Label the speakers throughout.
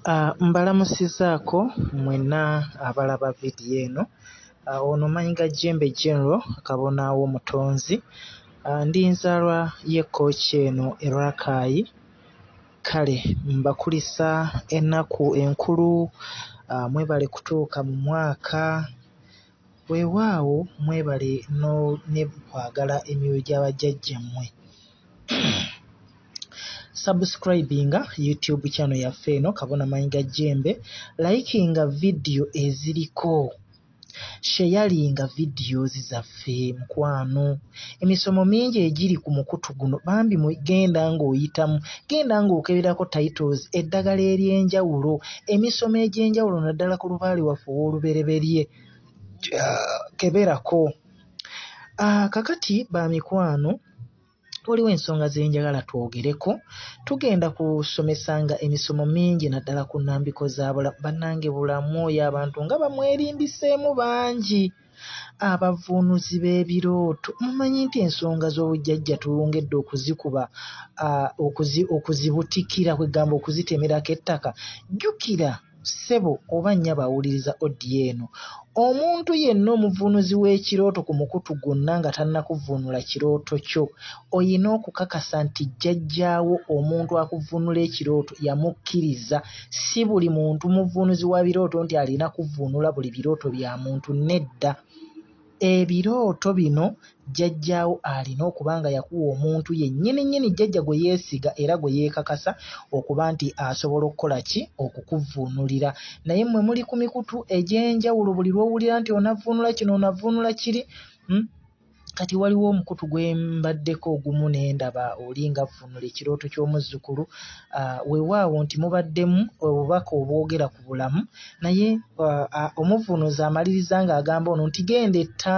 Speaker 1: Mbalamusizaako mwena abalaba vidiyo eno. Ono Mayinga Jembe General Kabona w'Omutonzi. Ndi nzaalwa y'ekkookyi eno Rakai. Kale mbakulisa ennaku enkulu, mwebale kutuuka mu mwaka. Weewaawo mwebale ne kwagala emyoyo gy'abajjajjammwe. Subscribinga YouTube channel yaffe eno Kabona Mayinga Jembe, likinga video eziriko, sharinga videos zaffe mukwano. Emisomo mingi egiri ku mukutu guno bambi mugenda ng'oyitamu, genda ng'okeberako titles eddagala ery'enjawulo, emisomo egy'enjawulo naddala ku lubaale waffe ow'olubereberye. Keberako. Kakati ba mikwano, waliwo ensonga ze njagala twogereko. Tugenda kusomesanga emisomo mingi naddala ku nnambiko za bulamu. Bannange bulamu oyo abantu nga bamwerimbiseemu bangi. Abavuunuzi b'ebirooto, mumanyi nti ensonga z'obujjajja tulongedde okuzikuba, okuzibutikira kwegamba okuzitemerako ettaka. Jjukira ssebo oba nnya bawuliriza odiyo eno, omuntu yenna omuvuunuzi w'ekirooto ku mukutu gwonna nga tannakuvuunula kirooto kyo, oyina okukakasa nti jjajjaawo omuntu akuvuunula ekirooto yamukkiriza. Si buli muntu muvuunuzi wa birooto nti alina kuvuunula buli birooto bya muntu, nedda. Ebirooto bino jjajjaawo alina okuba nga yakuwa omuntu yennyini jjajja gwe yeesiga era gwe yeekakasa okuba nti asobola okukola ki? Okukuvuunulira. Naye mmwe muli ku mikutu egy'enjawulo, buli lw'owulira nti onavuunula kino onavuunula kiri. Kati waliwo omukutu gwe mbaddeko ogumu ne ndaba oli nga avvuunula ekirooto ky'omuzzukulu. Weewaawo nti mubaddemu obubaka obwogera ku bulamu, naye omuvuunuzi amaliriza ng'agamba ono nti genda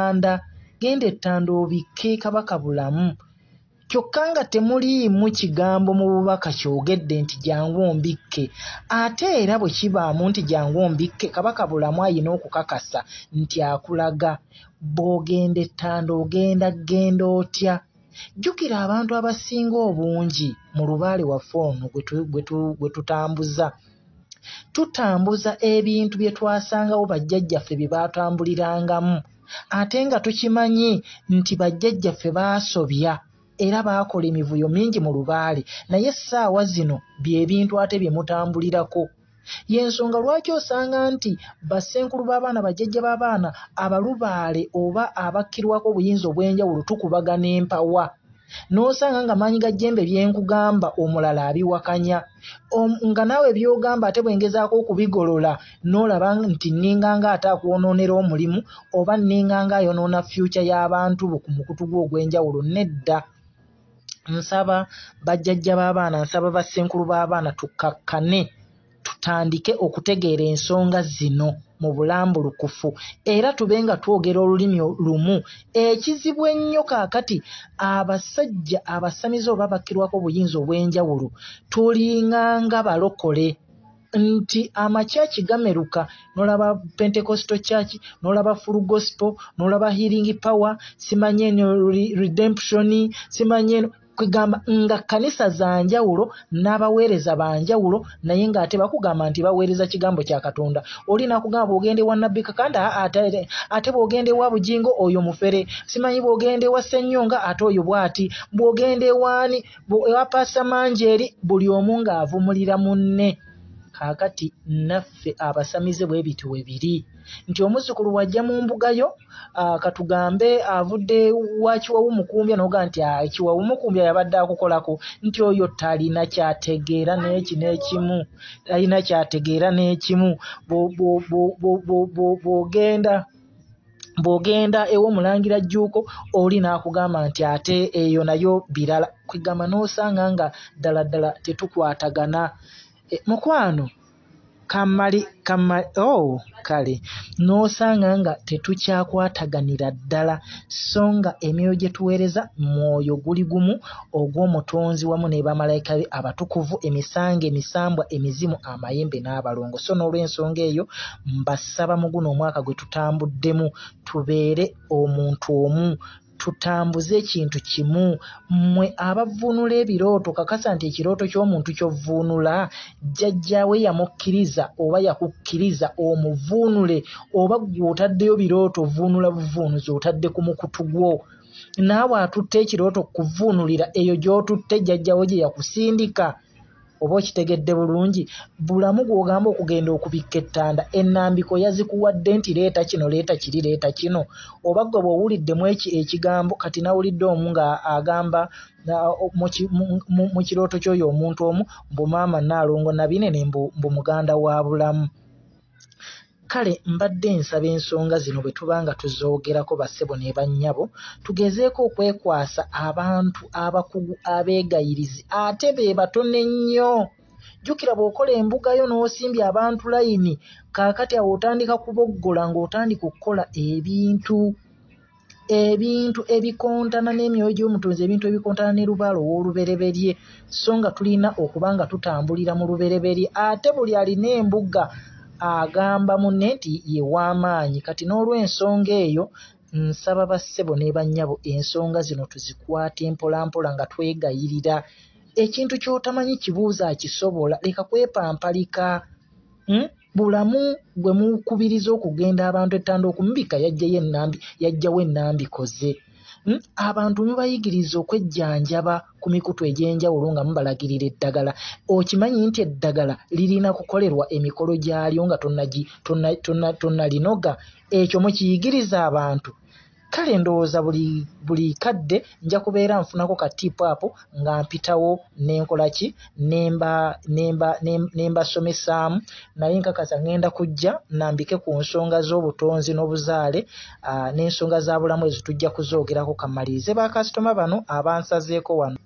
Speaker 1: ettanda obikke Kabaka Bulamu. Kyokka nga temuliimu kigambo mu bubaka kyogedde nti jangu ombikke. Ate era bwe kibaamu nti jangu ombikke, Kabaka Bulamu ayina okukakasa nti akulaga. Bw'ogenda ettanda genda otya? Jjukira abantu abasinga obungi mu lubaale waffe ono gwe tutambuza. Tutambuza ebintu bye twasangawo bajjajjaffe bye baatambulirangamu. Ate nga tukimanyi nti bajjajjaffe baasobya era baakola emivuyo mingi mu lubaale, naye essaawa zino bye bintu ate bye mutambulirako. Y'ensonga lwaki osanga nti bassenkulu b'abaana, bajjajja b'abaana, abalubaale oba abakkirwako obuyinza obw'enjawulo tukubagana empawa. N'osanga nga Mayinga Jembe byenkugamba omulala abiwakanya. Nga naawe by'ogamba ate bwengezaako okubigolola n'olaba nti nninganga ate akwonoonera omulimu oba nninganga ayonoona future y'abantu bo ku mukutu gwo ogw'enjawulo. Nedda. Nsaba bajjajja b'abaana, nsaba bassenkulu b'abaana tukkakkane tutandike okutegeera ensonga zino mu bulambulukufu era tube nga twogera olulimi lumu. Ekizibu ennyo kaakati abasajja abasamize oba bakkirwako obuyinza obw'enjawulo tulinganga balokole nti amakyaki gameruka, n'olaba Pentecostal Church, n'olaba Full Gospel, n'olaba Healing Power, simanye eno Redemption, simanye eno kwegamba nga kanisa za njawulo n'abaweereza ba njawulo, naye ng'ate bakugamba nti baweereza kigambo kya Katonda. Oli nakugamba bw'ogende wa Nabbi Kakanda ate bw'ogende wa Bujingo oyo mufere, simanyi bw'ogende wa Ssennyonga ate oyo bw'ati, bw'ogende waani ewa Pastor Manjeri, buli omu ng'avumulira munne. Kaakati naffe abasamize bwe biti we biri nti omuzzukulu wajja mu mbugayo, katugambe avudde wa Kiwawu Mukumbya n'oga nti Kiwawu Mukumbya yabadde akukolako, nti oyo talina kyategeera n'eki n'ekimu, talina kyategeera n'ekimu. Bw'ogenda ew'Omulangira Jjuuko oli n'akugamba nti ate eyo nayo birala, kwegamba n'osanga nga ddala tetukwatagana. Mukwano kale n'osanga nga tetukyakwataganira ddala, so nga emyoyo gye tuweereza mwoyo guli gumu ogw'Omutonzi wamu ne bamalayika be abatukuvu, emisango, emisambwa, emizimu, amayembe n'abalongo. So n'olw'ensonga eyo mbasaba mu guno omwaka gwe tutambuddemu tubeere omuntu omu, tutambuze ekintu kimu. Mmwe abavvuunula ebirooto kakasa nti ekirooto ky'omuntu ky'ovvuunula jjajjaawe yamukkiriza oba yakukkiriza omuvuunule, oba ggwe otaddeyo birooto ovvuunula buvuunuzi otadde ku mukutu gwo. Naawe atutte ekirooto kuvvuunulira eyo gy'otutte jjajjaawe gye yakusindika. Oba okitegedde bulungi? Bulamu gw'ogamba okugenda okubikka ettanda, ennambiko yazikuwadde nti leeta kino, leeta kiri, leeta kino. Oba ggwe bw'owuliddemu ekigambo, kati nawulidde omu nga agamba mu kirooto ky'oyo omuntu omu mbu maama Nnaalongo Nabinene mbu muganda wa Bulamu. Kale mbadde nsaba ensonga zino bwe tuba nga tuzoogerako bassebo ne bannyabo, tugezeeko okwekwasa abantu abakugu abeegayirizi ate be batono ennyo. Jjukira bw'okola embugayo n'osimbye abantu layini, kaakati awo otandika kuboggola ng'otandika okukola ebintu ebikontana n'emyoyo gy'omutonzi, ebintu ebikontana ne lubaalo w'olubereberye, so nga tulina okuba nga tutambulira mu lubereberye. Ate buli alina embuga agamba munne nti ye w'amaanyi. Kati n'olw'ensonga eyo nsaba bassebo ne bannyabo ensonga zino tuzikwate mpolampola nga twegayirira. Ekintu ky'otamanyi kibuuza akisobola, leka kwepampalika. Bulamu gwe mukubiriza okugenda abantu ettanda okumubika yajjawo ennambikoze. Abantu mubayigiriza okwejjanjaba ku mikutu egy'enjawulo nga mubalagirira eddagala. Okimanyi nti eddagala lirina kukolerwa emikolo gyalyo nga tonnalinoga? Ekyo mukiyigiriza abantu. Kale ndowooza buli kadde nja kubeera nfunako ka TOPAPIRA nga mpitawo n'enkola ki n'embasomesaamu, naye nkakasa ngenda kujja nambike ku nsonga z'obutonzi n'obuzaale n'ensonga za bulamu ezo tujja kuzoogerako. Kamalirize bakasitoma bano abansazeeko wano.